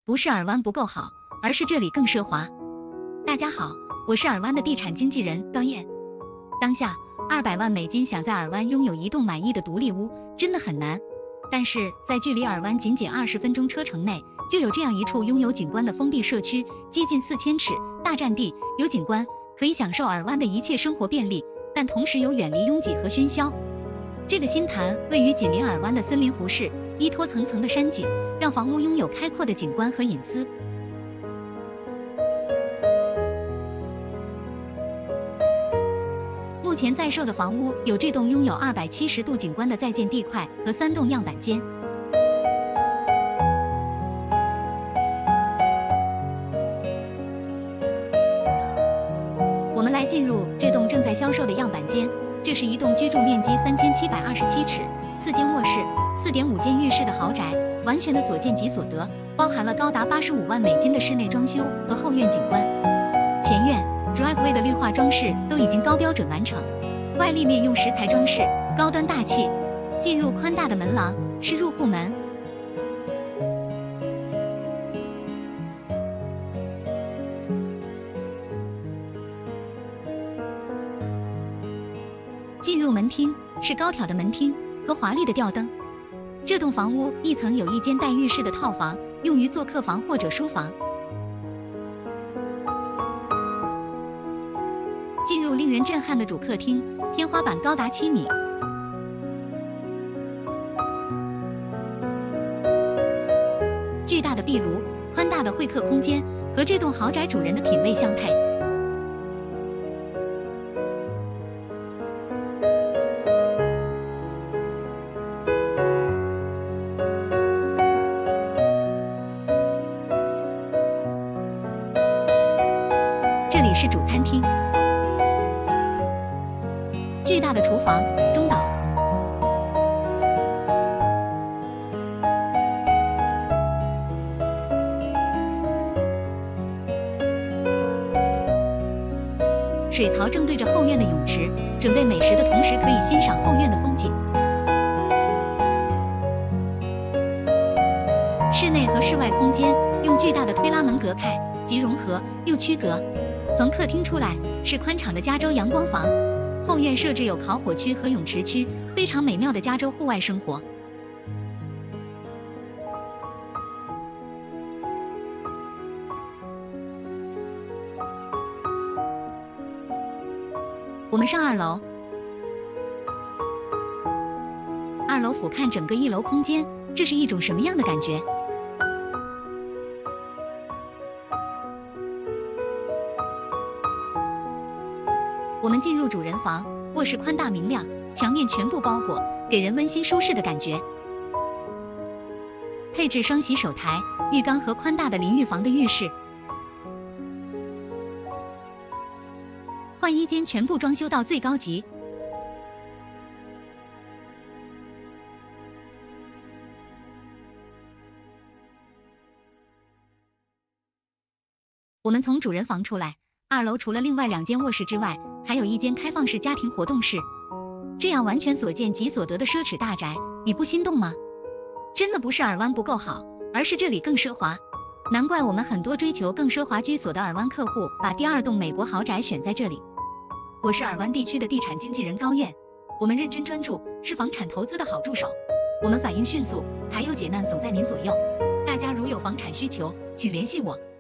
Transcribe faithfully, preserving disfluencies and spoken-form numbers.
不是耳湾不够好，而是这里更奢华。大家好，我是耳湾的地产经纪人高燕。当下二百万美金想在耳湾拥有一栋满意的独立屋，真的很难。但是在距离耳湾仅仅二十分钟车程内，就有这样一处拥有景观的封闭社区，接近四千尺，大占地，有景观，可以享受耳湾的一切生活便利，但同时又远离拥挤和喧嚣。这个新潭位于紧邻耳湾的森林湖市，依托层层的山景，让房屋拥有开阔的景观和隐私。目前在售的房屋有这栋拥有二百七十度景观的在建地块和三栋样板间。我们来进入这栋正在销售的样板间，这是一栋居住面积三千七百二十七尺、四间卧室、四点五间浴室的豪宅，完全的所见即所得，包含了高达八十五万美金的室内装修和后院景观。前院 driveway 的绿化装饰都已经高标准完成，外立面用石材装饰，高端大气。进入宽大的门廊是入户门，进入门厅是高挑的门厅和华丽的吊灯。这栋房屋一层有一间带浴室的套房，用于做客房或者书房。进入令人震撼的主客厅，天花板高达七米，巨大的壁炉，宽大的会客空间，和这栋豪宅主人的品味相配。这里是主餐厅，巨大的厨房，中岛。水槽正对着后院的泳池，准备美食的同时可以欣赏后院的风景。室内和室外空间用巨大的推拉门隔开，既融合又区隔。从客厅出来是宽敞的加州阳光房，后院设置有烤火区和泳池区，非常美妙的加州户外生活。我们上二楼，二楼俯瞰整个一楼空间，这是一种什么样的感觉？我们进入主人房，卧室宽大明亮，墙面全部包裹，给人温馨舒适的感觉。配置双洗手台、浴缸和宽大的淋浴房的浴室。换衣间全部装修到最高级。我们从主人房出来，二楼除了另外两间卧室之外，还有一间开放式家庭活动室。这样完全所见即所得的奢侈大宅，你不心动吗？真的不是耳湾不够好，而是这里更奢华。难怪我们很多追求更奢华居所的耳湾客户把第二栋美国豪宅选在这里。我是耳湾地区的地产经纪人高燕，我们认真专注，是房产投资的好助手。我们反应迅速，排忧解难总在您左右。大家如有房产需求，请联系我。